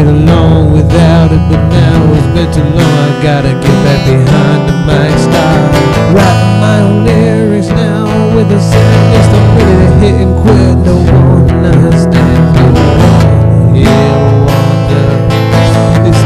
get along without it, but now it's been too long. I gotta get back behind the mic, start writing my own lyrics now with a sadness. I'm ready to hit and quit. No one understands me. Yeah, I wonder. It's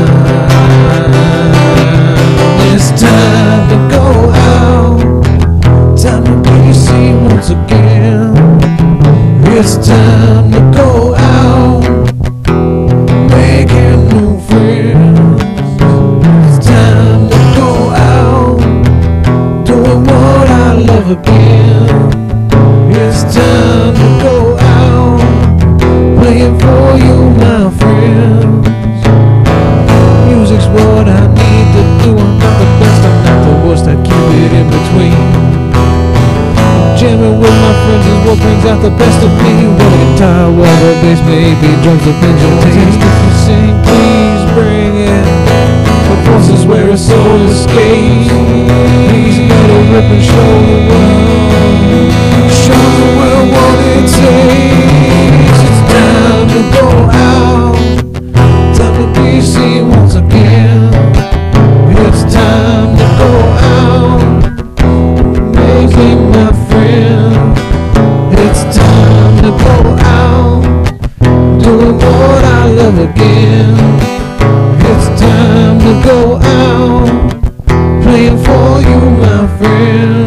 time to go out. Time to be seen once again. It's time to go out, making new friends. It's time to go out, doing what I love again. It's time to go out, playing for you, my friends. Music's what I need to do. I'm not the best, I'm not the worst, I keep it in between. Jamming with my friends is what brings out the best of me. What a guitar, what a bass, maybe drums, a banjo taste. If you sing, please bring it. The voices where a soul escapes. Please let it rip and show the world. Show the world what it takes. It's time to go out. Time to be seen once again. It's time to go out, making my friend. It's time to go out, doing what I love again. It's time to go out, playing for you, my friend.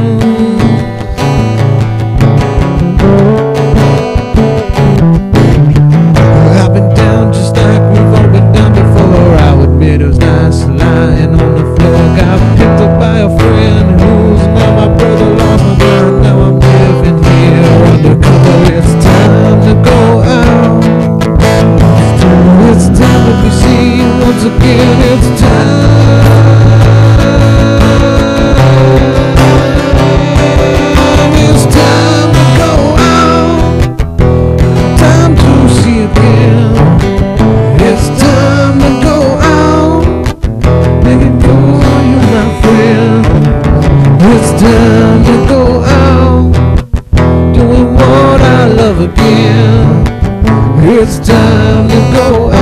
I've been down just like we've all been down before. I'll admit it was nice lying on the floor. Got picked up by a friend who's now my brother. Lost my mind, now I'm living here undercover. It's time to go out. It's time to be seen once again. It's time. It's time to go out. Time to see again. It's time to go out, making for you, my friend. It's time to go out, doing what I love again. It's time to go out.